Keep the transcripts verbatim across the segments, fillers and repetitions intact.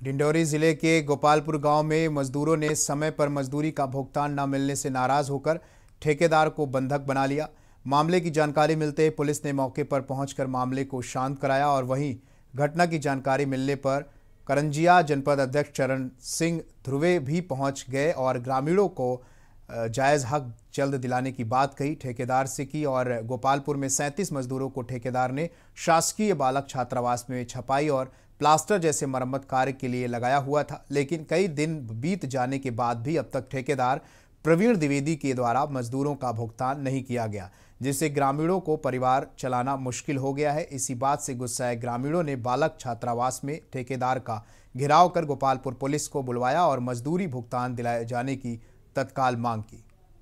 डिंडौरी जिले के गोपालपुर गांव में मजदूरों ने समय पर मजदूरी का भुगतान न मिलने से नाराज होकर ठेकेदार को बंधक बना लिया। मामले की जानकारी मिलते ही पुलिस ने मौके पर पहुंचकर मामले को शांत कराया और वहीं घटना की जानकारी मिलने पर करंजिया जनपद अध्यक्ष चरण सिंह ध्रुवे भी पहुंच गए और ग्रामीणों को जायज़ हक जल्द दिलाने की बात कही ठेकेदार से की। और गोपालपुर में सैंतीस मजदूरों को ठेकेदार ने शासकीय बालक छात्रावास में छपाई और प्लास्टर जैसे मरम्मत कार्य के लिए लगाया हुआ था, लेकिन कई दिन बीत जाने के बाद भी अब तक ठेकेदार प्रवीण द्विवेदी के द्वारा मजदूरों का भुगतान नहीं किया गया, जिससे ग्रामीणों को परिवार चलाना मुश्किल हो गया है। इसी बात से गुस्साए ग्रामीणों ने बालक छात्रावास में ठेकेदार का घेराव कर गोपालपुर पुलिस को बुलवाया और मजदूरी भुगतान दिलाए जाने की तत्काल मांग की।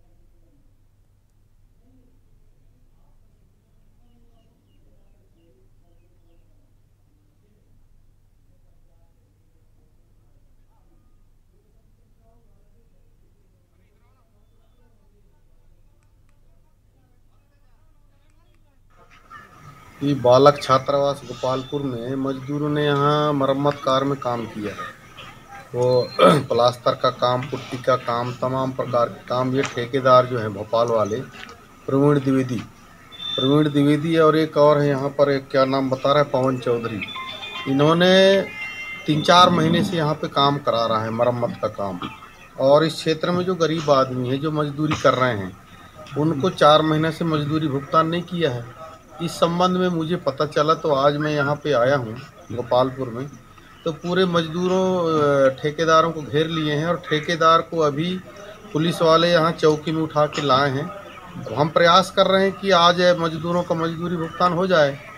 कि बालक छात्रावास गोपालपुर में मजदूरों ने यहाँ मरम्मत कार्य में काम किया है। वो प्लास्टर का काम, पुट्टी का काम, तमाम प्रकार के काम ये ठेकेदार जो है भोपाल वाले प्रवीण द्विवेदी प्रवीण द्विवेदी और एक और है यहाँ पर, एक क्या नाम बता रहा है, पवन चौधरी। इन्होंने तीन चार महीने से यहाँ पे काम करा रहा है मरम्मत का काम। और इस क्षेत्र में जो गरीब आदमी है जो मजदूरी कर रहे हैं उनको चार महीने से मजदूरी भुगतान नहीं किया है। इस संबंध में मुझे पता चला तो आज मैं यहाँ पे आया हूँ गोपालपुर में, तो पूरे मजदूरों ठेकेदारों को घेर लिए हैं और ठेकेदार को अभी पुलिस वाले यहाँ चौकी में उठा के लाए हैं। हम प्रयास कर रहे हैं कि आज मजदूरों का मजदूरी भुगतान हो जाए।